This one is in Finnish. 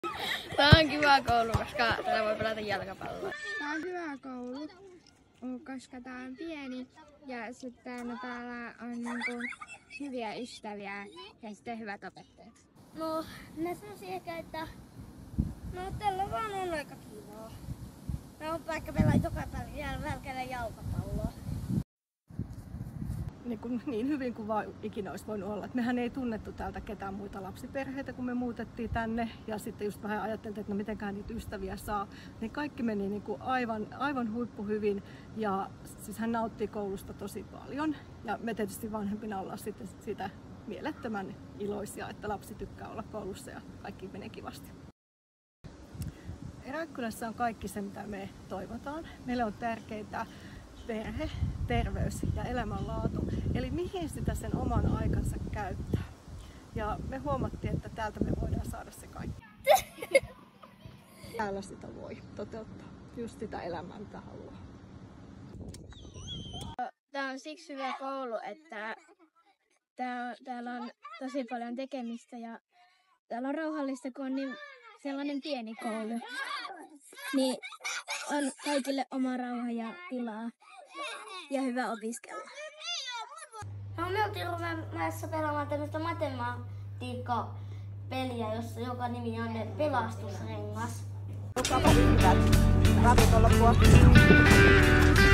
Tää on kiva koulu, koska täällä voi pelata jalkapalloa. Tää on hyvä koulu, koska tää on pieni ja sitten täällä on hyviä ystäviä ja sitten hyvät opettajat. No, mä sanoisin ehkä, että tällä vaan on aika kivaa. Mä oon vaikka pelaa joka päivä välkällä jalkapalloa. Niin hyvin kuin vaan ikinä olisi voinut olla. Mehän ei tunnettu täältä ketään muita lapsiperheitä, kun me muutettiin tänne. Ja sitten just vähän ajattelin, että no mitenkään niitä ystäviä saa. Niin kaikki meni niin kuin aivan huippuhyvin. Ja siis hän nautti koulusta tosi paljon. Ja me tietysti vanhempina ollaan sitten siitä mielettömän iloisia, että lapsi tykkää olla koulussa ja kaikki menee kivasti. Eräikkunassa on kaikki se, mitä me toivotaan. Meille on tärkeää perhe, terveys ja elämänlaatu, eli mihin sitä sen oman aikansa käyttää. Ja me huomattiin, että täältä me voidaan saada se kaikki. Täällä sitä voi toteuttaa, just sitä elämää, mitä haluaa. Tää on siksi hyvä koulu, että täällä on tosi paljon tekemistä ja täällä on rauhallista, kun on niin sellainen pieni koulu. Niin on kaikille oma rauha ja tilaa ja hyvä opiskella. No, me oltiin ruveessa pelaamaan tämmöistä matematiikka-peliä, jossa joka nimi on pelastusrengas. Ravintolapua.